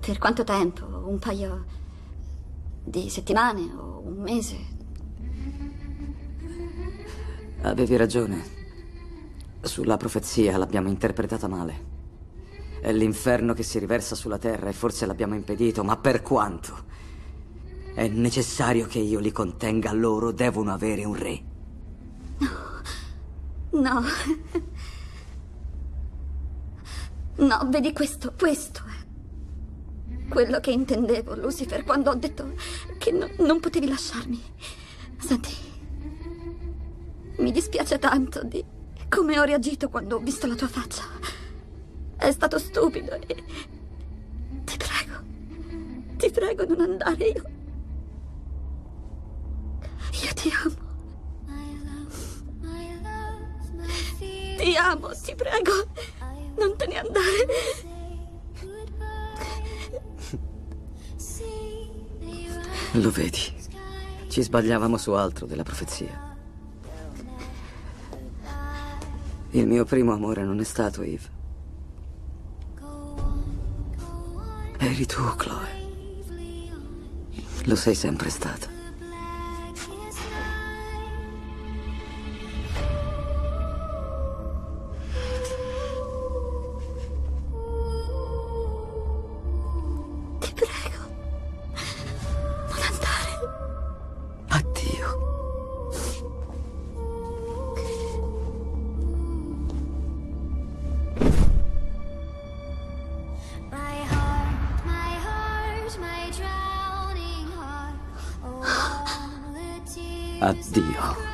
Per quanto tempo? Un paio di settimane o un mese? Avevi ragione. Sulla profezia l'abbiamo interpretata male. È l'inferno che si riversa sulla terra e forse l'abbiamo impedito, ma per quanto? È necessario che io li contenga, loro devono avere un re. No. No, vedi, questo è quello che intendevo, Lucifer, quando ho detto che non potevi lasciarmi. Senti, mi dispiace tanto di come ho reagito quando ho visto la tua faccia. È stato stupido e ti prego non andare, io ti amo. Ti amo, ti prego, non te ne andare. Lo vedi? Ci sbagliavamo su altro della profezia. Il mio primo amore non è stato Eve. Eri tu, Chloe. Lo sei sempre stata. Ti prego, non andare. Addio. Addio.